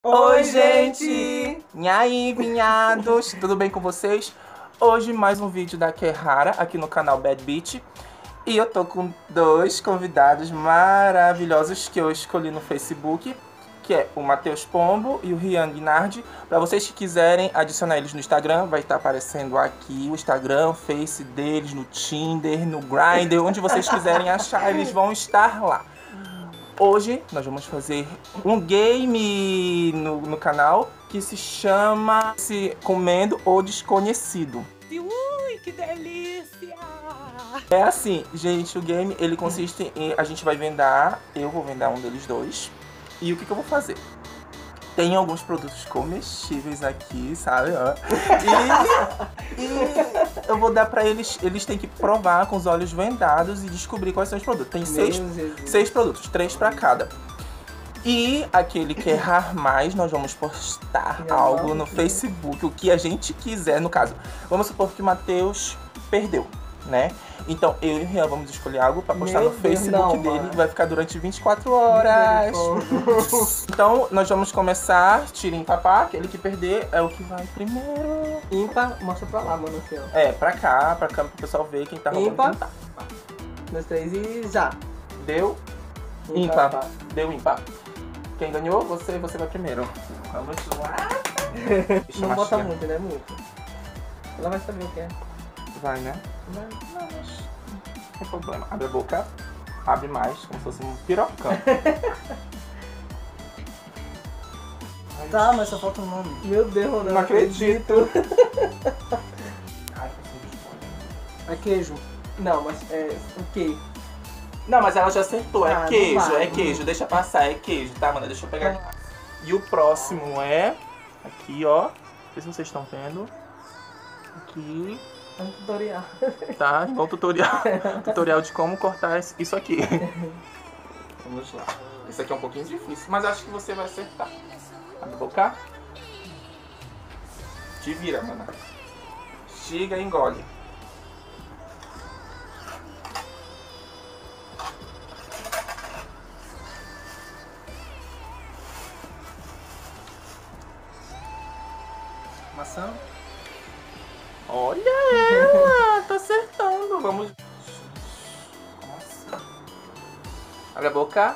Oi, gente! E aí, vinhados? Tudo bem com vocês? Hoje mais um vídeo da Kerrara aqui no canal Bad Beat. E eu tô com dois convidados maravilhosos que eu escolhi no Facebook, que é o Matheus Pombo e o Rian Guinardi. Para vocês que quiserem adicionar eles no Instagram, vai estar aparecendo aqui o Instagram, o Face deles, no Tinder, no Grindr, onde vocês quiserem achar, eles vão estar lá. Hoje nós vamos fazer um game no canal que se chama Comendo o Desconhecido. Ui, que delícia! É assim, gente, o game ele consiste em a gente vai vendar, eu vou vendar um deles dois. E o que eu vou fazer? Tem alguns produtos comestíveis aqui, sabe? E eu vou dar pra eles, eles têm que provar com os olhos vendados e descobrir quais são os produtos. Tem seis produtos, 3 pra cada. E aquele que errar mais, nós vamos postar algo no Facebook, o que a gente quiser, no caso. Vamos supor que o Matheus perdeu, né? Então eu e o Rian vamos escolher algo pra postar no Facebook dele, vai ficar durante 24 horas. Então nós vamos começar, tira em papá, aquele que perder é o que vai primeiro. Ímpar, mostra pra lá, mano, assim, ó. É, pra cá, pro pessoal ver quem tá roubando. Ímpar, 1, 2, 3 e já. Deu? Ímpar. Deu ímpar. Quem ganhou? Você vai primeiro. Vamos lá. Não bota muito, né? Muito. Ela vai saber o que é. Vai, né? Não, mas não tem problema. Abre a boca. Abre mais, como se fosse um pirocão. Tá, mas só falta o nome. Meu Deus, Não acredito. Ai, é queijo. Não, mas é o quê? Não, mas ela já acertou. É queijo, vai, é queijo. Deixa passar, é queijo, tá, mano? Deixa eu pegar aqui. E o próximo é... Aqui, ó. Não sei se vocês estão vendo. Aqui. É um tutorial. Tá, igual tutorial. Tutorial de como cortar isso aqui. Vamos lá. Esse aqui é um pouquinho difícil, mas acho que você vai acertar. Abre a boca. Te vira, mano. Chega e engole. Maçã? Olha ela, tá acertando. Vamos. Nossa. Abre a boca.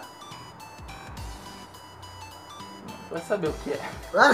Vai saber o que é.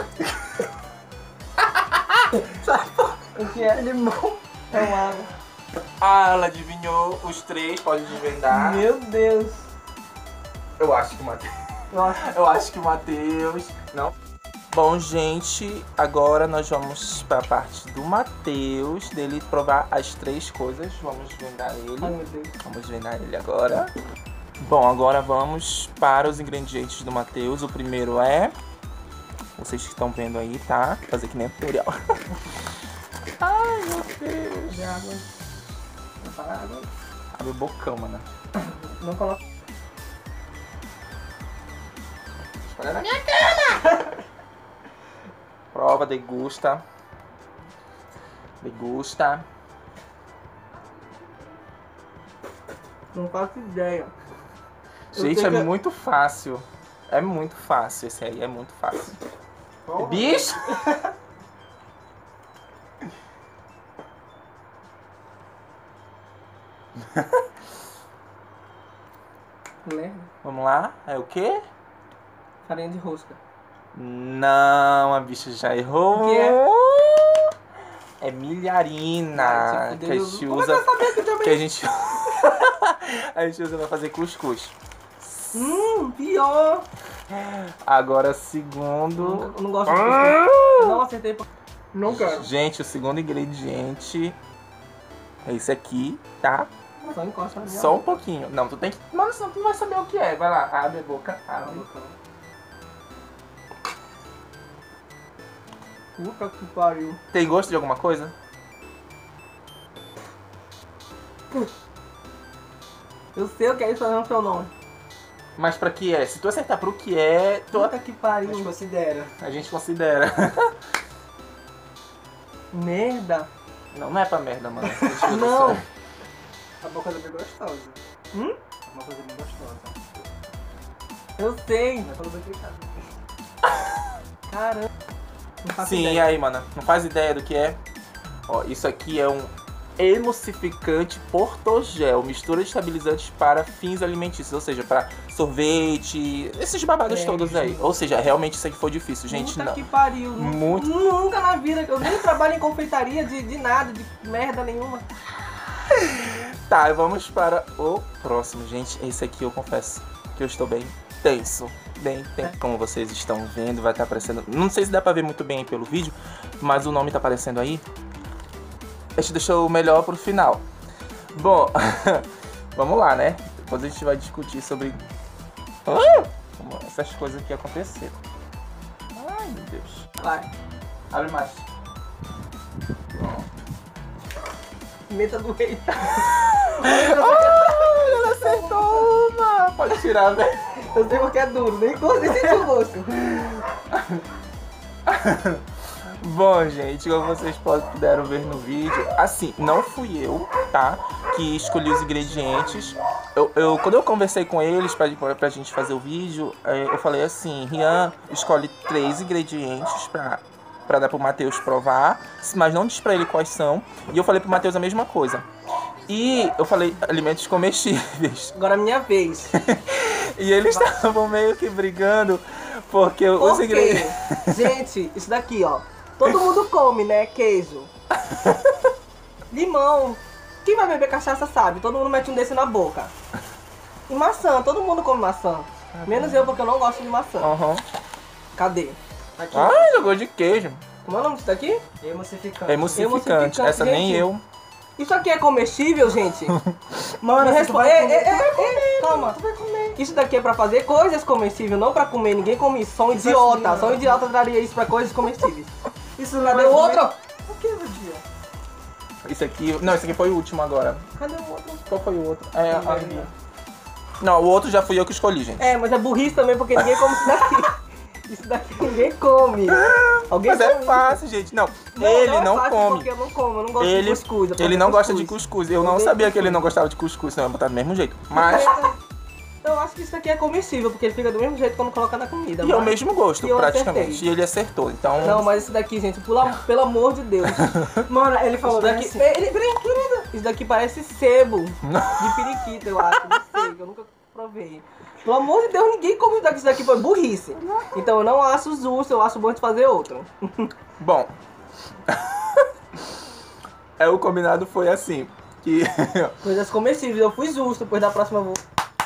O que é? Limão. É uma água. Ah, ela adivinhou os 3, pode desvendar. Meu Deus. Eu acho que o Matheus. Nossa. Eu acho que o Matheus. Não. Bom, gente, agora nós vamos pra parte do Matheus, dele provar as 3 coisas. Vamos vendar ele. Ai, meu Deus. Vamos vendar ele agora. Bom, agora vamos para os ingredientes do Matheus. O primeiro é... Vocês que estão vendo aí, tá? Vou fazer que nem tutorial. Ai, meu Deus. De água. Vou parar água. Abre o bocão, mano. Não coloca. Olha na minha cara! Prova, degusta. Degusta. Não faço ideia. Gente, é muito fácil. É muito fácil esse aí, é muito fácil. Porra. Bicho! Merda. Vamos lá? É o quê? Farinha de rosca. Não, a bicha já errou. O que é? É milharina. Ai, Que a gente como usa. é que eu sabia que também? Que a gente. A gente usa pra fazer cuscuz. Pior. Agora, segundo. Eu não gosto de cuscuz. Eu não acertei. Não quero. Gente, o segundo ingrediente é esse aqui, tá? Só encosta na minha Só um boca. pouquinho. Não, tu tem que. Mano, senão tu não vai saber o que é. Vai lá, abre a boca. Abre. Puta que pariu. Tem gosto de alguma coisa? Eu sei o que é isso, mas não sei o nome. Mas pra que é? Se tu acertar pro que é, Puta que pariu. Considera. a gente considera. Merda. Não, não é pra merda, mano. A gente usa Não. só. É uma coisa bem gostosa. Hum? É uma coisa bem gostosa. Eu sei. Não é pra lubrificar. Caramba. Não faço Sim, e ideia. aí, mano? Não faz ideia do que é? Ó, isso aqui é um emulsificante portogel, mistura de estabilizantes para fins alimentícios, ou seja, para sorvete, esses babados todos aí. Ou seja, realmente isso aqui foi difícil, gente. Puta Não. que pariu. Muito. Nunca na vida. Eu nem trabalho em confeitaria de nada, de merda nenhuma. Tá, vamos para o próximo, gente. Esse aqui eu confesso que eu estou bem tenso. Bem tenso. Como vocês estão vendo, vai estar aparecendo. Não sei se dá pra ver muito bem pelo vídeo, mas o nome tá aparecendo aí. A gente deixou o melhor pro final. Bom, vamos lá, né? Depois a gente vai discutir sobre essas coisas que aconteceram. Ai, meu Deus. Vai. Abre mais. Meta do rei. Ela acertou uma. Pode tirar, velho. Eu sei porque é duro, nem senti o gosto. Bom, gente, como vocês puderam ver no vídeo, assim, não fui eu, tá, que escolhi os ingredientes. Quando eu conversei com eles pra gente fazer o vídeo, eu falei assim, Rian, escolhe 3 ingredientes pra dar pro Matheus provar, mas não diz pra ele quais são. E eu falei pro Matheus a mesma coisa. E eu falei alimentos comestíveis. Agora é minha vez. E eles estavam meio que brigando, porque os ingredientes... Gente, isso daqui, ó. Todo mundo come, né? Queijo. Limão. Quem vai beber cachaça sabe. Todo mundo mete um desse na boca. E maçã. Todo mundo come maçã. Menos eu, porque eu não gosto de maçã. Uhum. Cadê? Aqui. Ai, jogou de queijo. Como é o nome disso daqui? Emulsificante. Emulsificante. Essa nem gente. eu. Isso aqui é comestível, gente? Mano, Me você vai comer. Calma. Tu vai comer. Isso daqui é pra fazer coisas comestíveis, não pra comer. Ninguém come isso. Só um idiota. Só um idiota traria isso pra coisas comestíveis. Isso não Cadê o outro? O que, Vadia? Esse aqui... Não, esse aqui foi o último agora. Cadê o outro? Qual foi o outro? Não, o outro já fui eu que escolhi, gente. É, mas é burrice também, porque ninguém come isso daqui. Isso daqui ninguém come. Alguém Mas é come fácil, gente. Não, isso? ele é não fácil come. Porque eu não como, eu não gosto de Ele, cuscuz. eu ele faço não gosta de cuscuz. Eu não Odeio sabia que ele cuscuz. não gostava de cuscuz, senão eu ia botar do mesmo jeito. Mas... Eu acho que isso daqui é comestível, porque ele fica do mesmo jeito quando coloca na comida. E é o mas- mesmo gosto, E eu praticamente. acertei. E ele acertou, então... Não, mas isso daqui, gente, pelo amor de Deus. Mano, ele falou Isso daqui, assim. peraí, querida. Isso daqui parece sebo de periquita, eu acho. Não sei, que eu nunca provei. Pelo amor de Deus, ninguém come isso daqui. Isso daqui foi burrice. Então eu não acho justo, eu acho bom de fazer outro. Bom... O combinado foi assim, que... Coisas comestíveis, eu fui justo, pois da próxima eu vou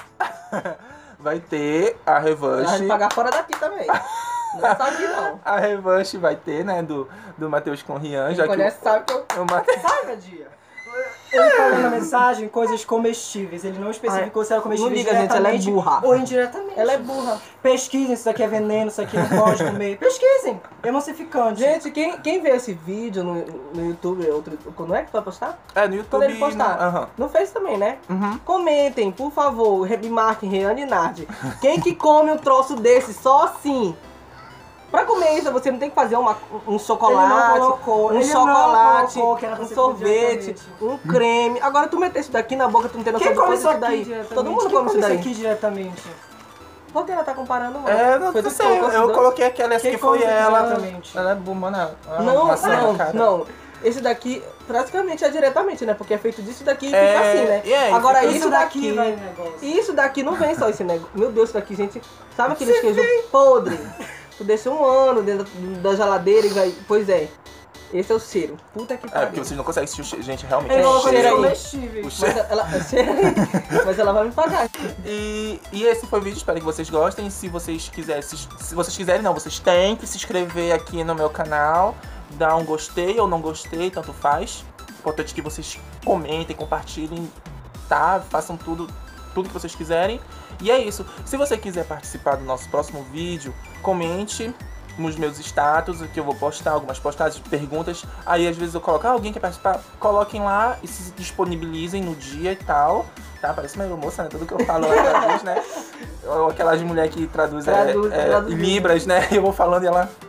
vai ter a revanche. pagar fora daqui também. Não é só aqui não. A revanche vai ter, né, do Matheus com o Rian, já Quem conhece que sabe que eu... o Matheus... Sai, Vadia. Ele falou na mensagem coisas comestíveis. Ele não especificou se era comestível não liga, gente, ela é diretamente burra. ou indiretamente. Ela é burra. Pesquisem, isso aqui é veneno, isso aqui não pode comer. Pesquisem. Emulsificante. Gente, quem vê esse vídeo no YouTube, quando é que tu vai postar? É, no YouTube... Quando ele postar. Aham. No Face também, né? Uhum. Comentem, por favor, me marquem, Riane e Nardi. Quem que come um troço desse só assim? Pra comer isso, você não tem que fazer um chocolate, Ele não colocou, um ele não chocolate, colocou que era pra um ser sorvete, diretamente. um creme. Agora tu meter isso daqui na boca, tu não tem noção Quem de come coisa isso isso aqui daí. diretamente? Todo mundo Quem come isso daí. aqui diretamente? Por que ela tá comparando, mano? Não Foi tu sei, que colocou eu esses coloquei aquela, essa Quem que foi come ela. diretamente? Ela é bumana. dois? Não. Esse daqui praticamente é diretamente, né? Porque é feito disso daqui e É, fica assim, né? é, Agora fica- isso daqui... vai o negócio. Isso daqui não vem só esse negócio. Meu Deus, isso daqui, gente. Sabe aqueles queijos podres? Tu deixa um ano dentro da geladeira e vai. Pois é. Esse é o cheiro. Puta que É, pariu. porque vocês não conseguem assistir o cheiro. Gente, realmente. Ele o colocou cheira cheiro- aí. comestíveis. o cheiro- Cheira aí. Mas ela vai me pagar. E esse foi o vídeo, espero que vocês gostem. Se vocês quiserem, não, vocês têm que se inscrever aqui no meu canal, dar um gostei ou não gostei, tanto faz. Importante que vocês comentem, compartilhem, tá? Façam tudo que vocês quiserem. E é isso. Se você quiser participar do nosso próximo vídeo, comente nos meus status, que eu vou postar algumas postagens, perguntas. Aí às vezes eu coloco, alguém quer participar? Coloquem lá e se disponibilizem no dia e tal. Tá? Parece uma aeromoça, né? Tudo que eu falo ela traduz, né? Ou aquelas mulher que traduz, Traduz em libras, né? Eu vou falando e ela...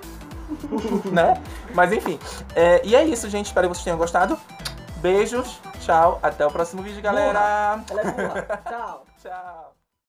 né? Mas enfim. E é isso, gente. Espero que vocês tenham gostado. Beijos. Tchau. Até o próximo vídeo, galera. Ela é boa. Tchau. Tchau.